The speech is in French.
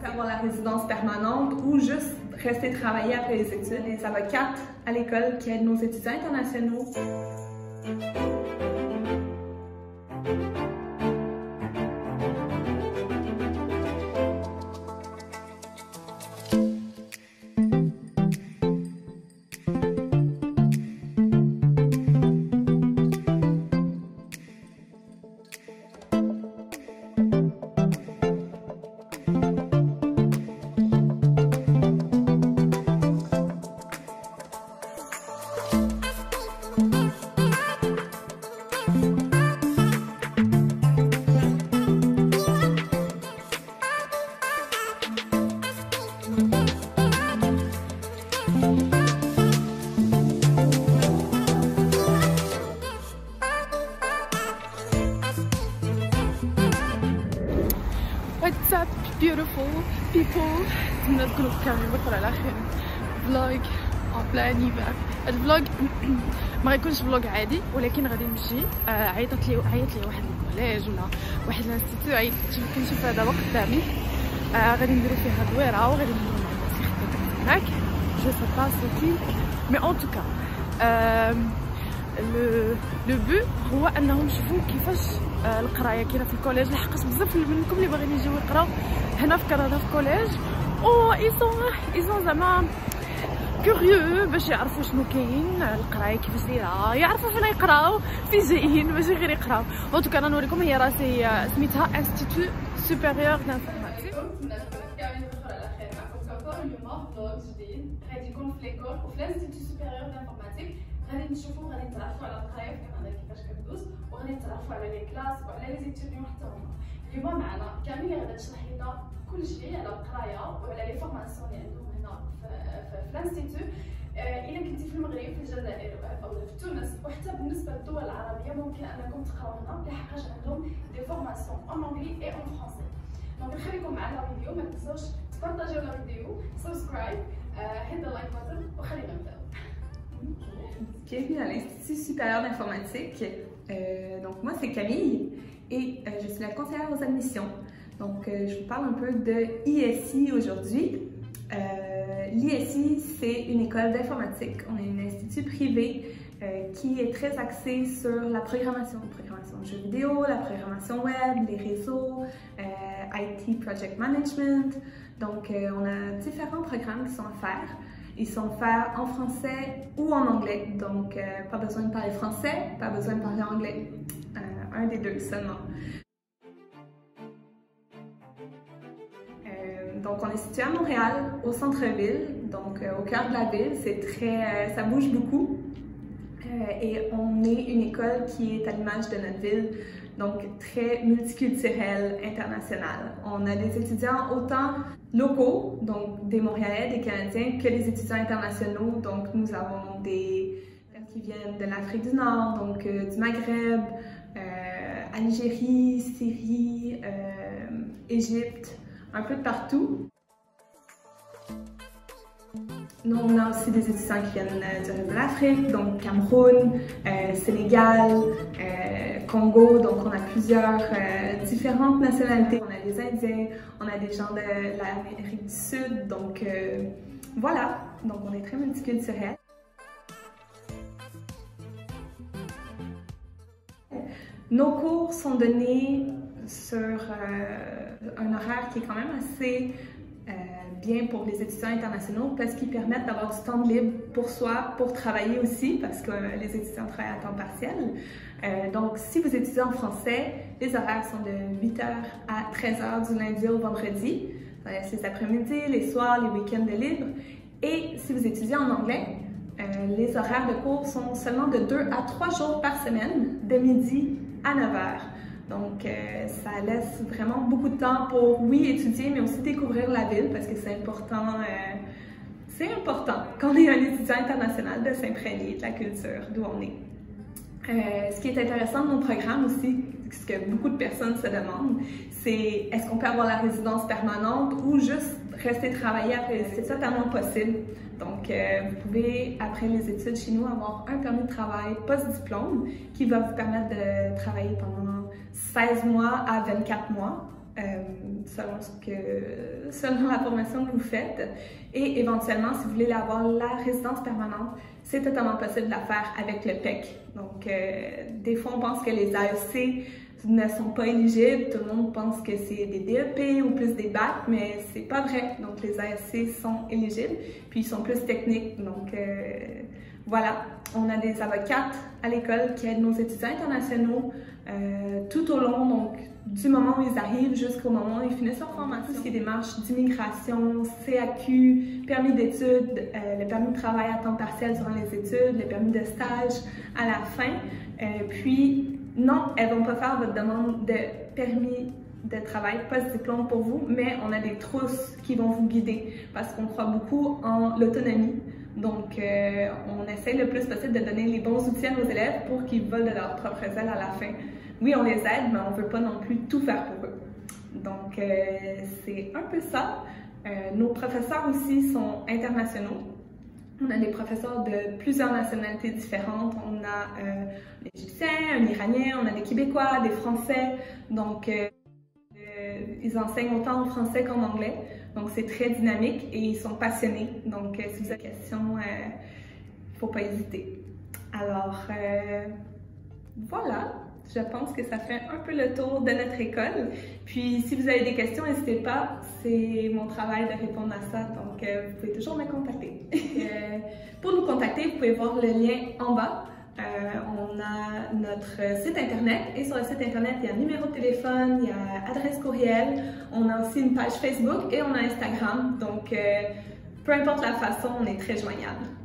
avoir la résidence permanente ou juste rester travailler après les études. Les avocates à l'école qui aident nos étudiants internationaux. What's up beautiful people. نتمنى تكونوا بخير وبخير على خير. فلوج en plein hiver. هاد الفلوج ما غيكونش فلوج عادي ولكن غادي نمشي عيطت لي واحد الكوليج ولا واحد الانستيتو كنشوفها دابا قدامي. غادي نديرو فيها دويره وغادي نديرو مع الناس اللي خدامين هناك. جو سي با سوتي مي ان توكا لو بو هو انهم يشوفوا كيفاش القرايه كاينه في الكوليج. لحقت بزاف منكم اللي باغيين يجيو يقراو هنا في كندا في الكوليج و ايزون زعما كوريو باش يعرفوا شنو كاين القرايه كيفاش دايره، يعرفوا فين يقراو فين جايين ماشي غير يقراو. ان توكا انا نوريكم هي راسي سميتها انستيتو سوبيريور دانفورماتيك. اليوم فلوج جديد غادي يكون في ليكول وفي الانستيتو سوبيريور دانفورماتيك. غادي نشوفوا غادي نتعرفوا على القرايه في كندا كيفاش كدوز وغادي نتعرفوا على لي كلاس وعلى لي زيتيديون حتى هما. اليوم معنا كامل اللي غادا تشرح لنا كل شيء على القرايه وعلى لي فورماسيون اللي عندهم هنا في الانستيتو. الا كنتي في المغرب في الجزائر او في تونس وحتى بالنسبه للدول العربيه ممكن انكم تقراو هنا لحقاش عندهم دي فورماسيون اون انجلي اي اون فرونسي. دونك نخليكم معنا الفيديو، ما تنساوش تبارطاجيو لا فيديو، سبسكرايب، hit the like button وخلينا نبداو. Bienvenue à l'Institut supérieur d'informatique. Donc moi c'est Camille et je suis la conseillère aux admissions. Donc je vous parle un peu de ISI aujourd'hui. L'ISI c'est une école d'informatique. On est un institut privé qui est très axé sur la programmation de jeux vidéo, la programmation web, les réseaux, IT Project Management. Donc on a différents programmes qui sont à faire. Ils sont faits en français ou en anglais, donc pas besoin de parler français, pas besoin de parler anglais, un des deux seulement. Donc on est situé à Montréal, au centre-ville, donc au cœur de la ville, ça bouge beaucoup. Et on est une école qui est à l'image de notre ville, donc très multiculturelle, internationale. On a des étudiants autant locaux, donc des Montréalais, des Canadiens, que les étudiants internationaux. Donc nous avons des qui viennent de l'Afrique du Nord, donc du Maghreb, Algérie, Syrie, Égypte, un peu de partout. Nous, on a aussi des étudiants qui viennent du reste de l'Afrique, donc Cameroun, Sénégal, Congo, donc on a plusieurs différentes nationalités. On a des Indiens, on a des gens de l'Amérique du Sud, donc voilà, donc on est très multiculturel. Nos cours sont donnés sur un horaire qui est quand même assez bien pour les étudiants internationaux parce qu'ils permettent d'avoir du temps libre pour soi, pour travailler aussi parce que les étudiants travaillent à temps partiel. Donc si vous étudiez en français, les horaires sont de 8h à 13h du lundi au vendredi. Les après-midi, les soirs, les week-ends de libre. Et si vous étudiez en anglais, les horaires de cours sont seulement de 2 à 3 jours par semaine, de midi à 9h. Donc, ça laisse vraiment beaucoup de temps pour, oui, étudier, mais aussi découvrir la ville parce que c'est important quand on est un étudiant international de s'imprégner de la culture d'où on est. Ce qui est intéressant de nos programmes aussi, ce que beaucoup de personnes se demandent, c'est est-ce qu'on peut avoir la résidence permanente ou juste rester travailler après? C'est totalement possible. Donc, vous pouvez, après les études chez nous, avoir un permis de travail post-diplôme qui va vous permettre de travailler pendant 16 mois à 24 mois selon la formation que vous faites. Et éventuellement, si vous voulez avoir la résidence permanente, c'est totalement possible de la faire avec le PEC. Donc, des fois, on pense que les AEC ne sont pas éligibles. Tout le monde pense que c'est des DEP ou plus des bacs, mais c'est pas vrai. Donc, les AEC sont éligibles, puis ils sont plus techniques. Donc, voilà, on a des avocates à l'école qui aident nos étudiants internationaux tout au long, donc du moment où ils arrivent jusqu'au moment où ils finissent leur formation. Tout ce qui est démarches d'immigration, CAQ, permis d'études, le permis de travail à temps partiel durant les études, le permis de stage à la fin. Puis, non, elles ne vont pas faire votre demande de permis de travail post-diplôme pour vous, mais on a des trousses qui vont vous guider parce qu'on croit beaucoup en l'autonomie. Donc, on essaie le plus possible de donner les bons outils à nos élèves pour qu'ils volent de leur propre aile à la fin. Oui, on les aide, mais on ne veut pas non plus tout faire pour eux. Donc, c'est un peu ça. Nos professeurs aussi sont internationaux. On a des professeurs de plusieurs nationalités différentes. On a un Égyptien, un Iranien, on a des Québécois, des Français. Donc, ils enseignent autant en français qu'en anglais. Donc, c'est très dynamique et ils sont passionnés. Donc, si vous avez des questions, il ne faut pas hésiter. Alors, voilà. Je pense que ça fait un peu le tour de notre école. Puis, si vous avez des questions, n'hésitez pas. C'est mon travail de répondre à ça. Donc, vous pouvez toujours me contacter. Pour nous contacter, vous pouvez voir le lien en bas. On a notre site internet et sur le site internet, il y a un numéro de téléphone, il y a adresse courriel, on a aussi une page Facebook et on a Instagram. Donc, peu importe la façon, on est très joignable.